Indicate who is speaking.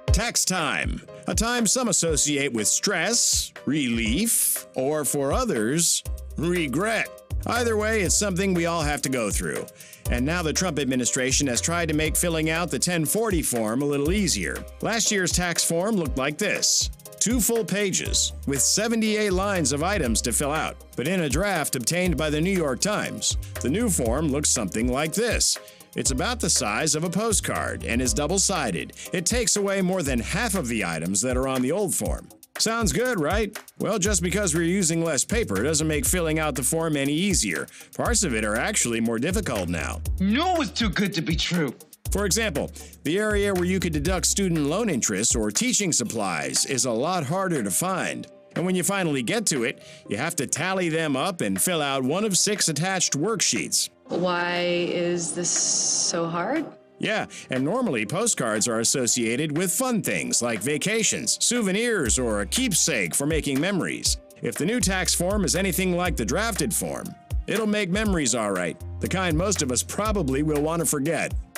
Speaker 1: Tax time, a time some associate with stress, relief, or for others, regret. Either way, it's something we all have to go through. And now the Trump administration has tried to make filling out the 1040 form a little easier. Last year's tax form looked like this. 2 full pages, with 78 lines of items to fill out. But in a draft obtained by the New York Times, the new form looks something like this. It's about the size of a postcard and is double-sided. It takes away more than half of the items that are on the old form. Sounds good, right? Well, just because we're using less paper doesn't make filling out the form any easier. Parts of it are actually more difficult now.
Speaker 2: No, it's too good to be true.
Speaker 1: For example, the area where you could deduct student loan interest or teaching supplies is a lot harder to find. And when you finally get to it, you have to tally them up and fill out one of 6 attached worksheets.
Speaker 3: Why is this so hard?
Speaker 1: Yeah, and normally postcards are associated with fun things like vacations, souvenirs, or a keepsake for making memories. If the new tax form is anything like the drafted form, it'll make memories all right, the kind most of us probably will want to forget.